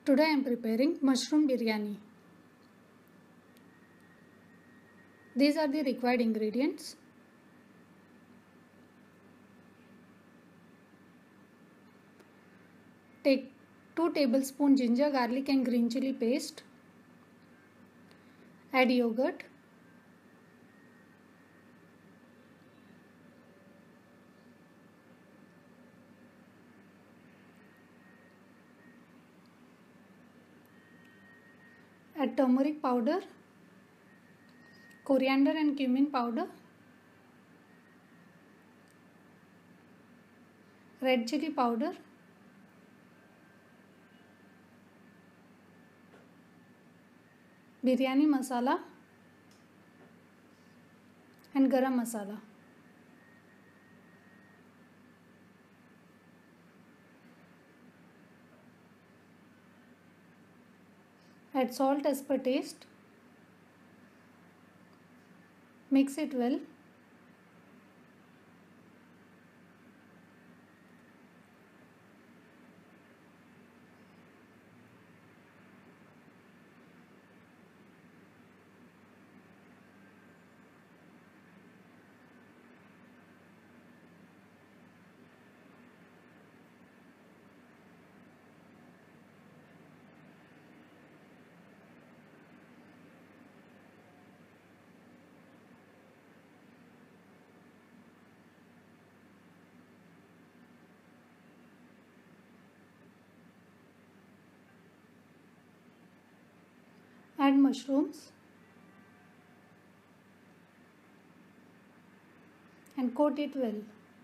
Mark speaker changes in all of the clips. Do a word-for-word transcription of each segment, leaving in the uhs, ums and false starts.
Speaker 1: Today I am preparing mushroom biryani. These are the required ingredients. Take two tablespoons ginger, garlic and green chili paste. Add yogurt. Add turmeric powder, coriander and cumin powder, red chili powder, biryani masala and garam masala. Add salt as per taste. Mix it well. Add mushrooms and coat it well.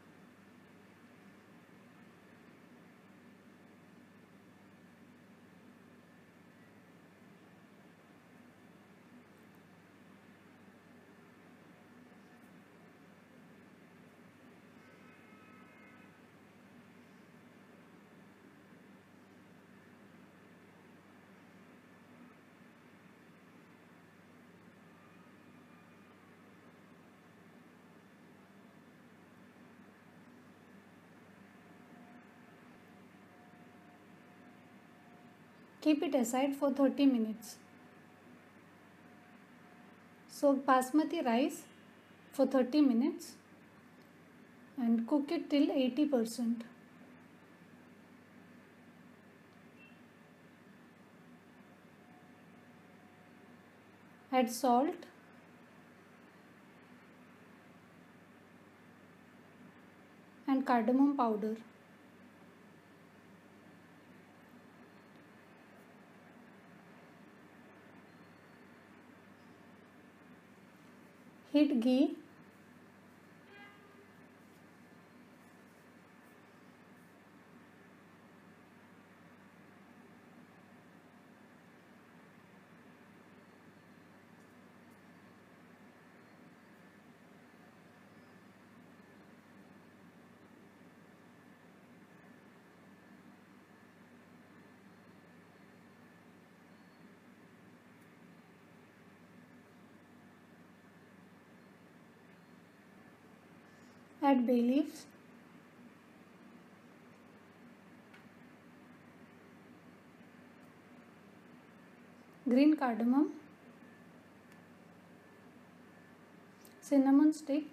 Speaker 1: Keep it aside for thirty minutes. Soak basmati rice for thirty minutes and cook it till eighty percent. Add salt and cardamom powder. Heat ghee Add bay leaves, green cardamom, cinnamon stick,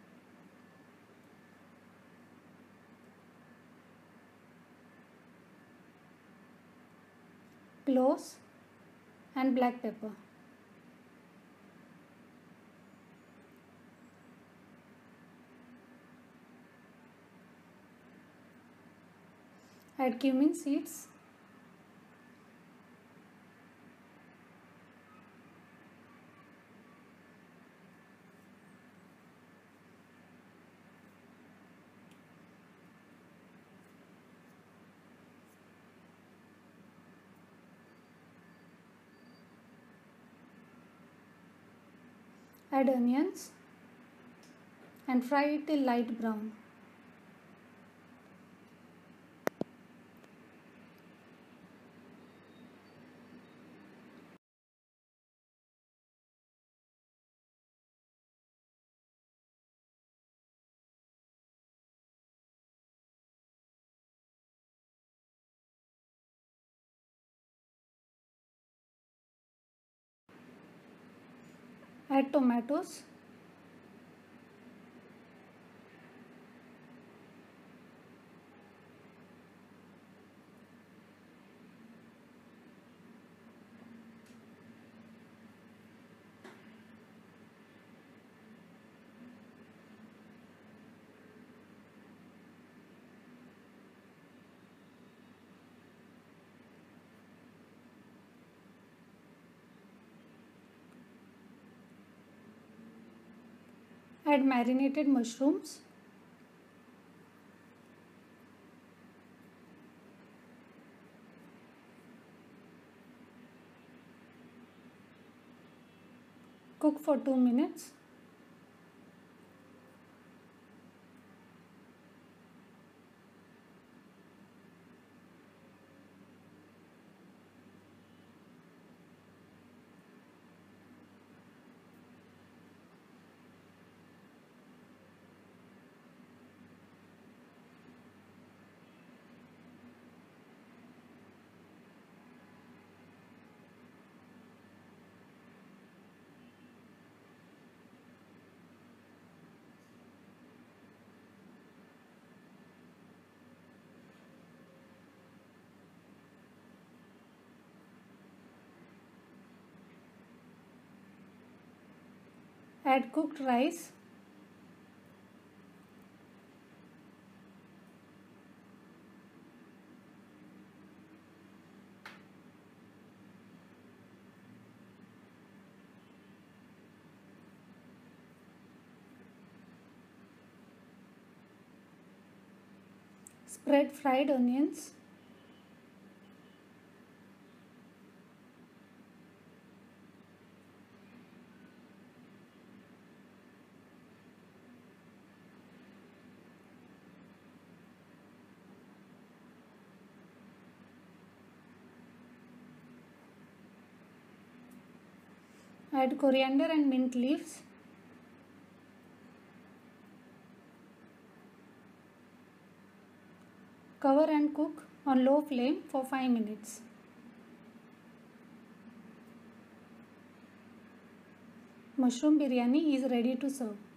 Speaker 1: cloves and black pepper. Add cumin seeds, add onions and fry it till light brown. Add tomatoes. Add marinated mushrooms. Cook for two minutes. Add cooked rice. Spread fried onions. Add coriander and mint leaves. Cover and cook on low flame for five minutes. Mushroom biryani is ready to serve.